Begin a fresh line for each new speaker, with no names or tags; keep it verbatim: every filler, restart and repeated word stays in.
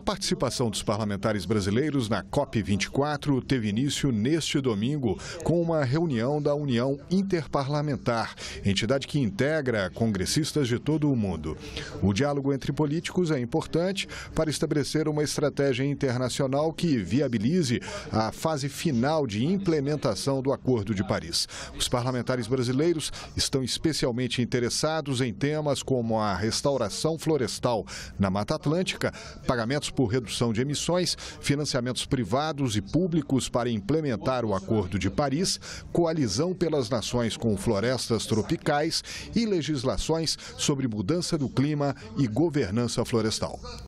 participação dos parlamentares brasileiros na COP vinte e quatro teve início neste domingo com uma reunião da União Interparlamentar, entidade que integra congressistas de todo o mundo. O diálogo entre políticos é importante para estabelecer uma estratégia internacional que viabilize a fase final de implementação do Acordo de Paris. Os parlamentares brasileiros estão especialmente interessados em temas como a restauração florestal na Mata Atlântica, pagamentos por redução de emissões, financiamentos privados e públicos para implementar o Acordo de Paris, coalizão pelas nações com florestas tropicais e legislações sobre mudança do clima e governança florestal.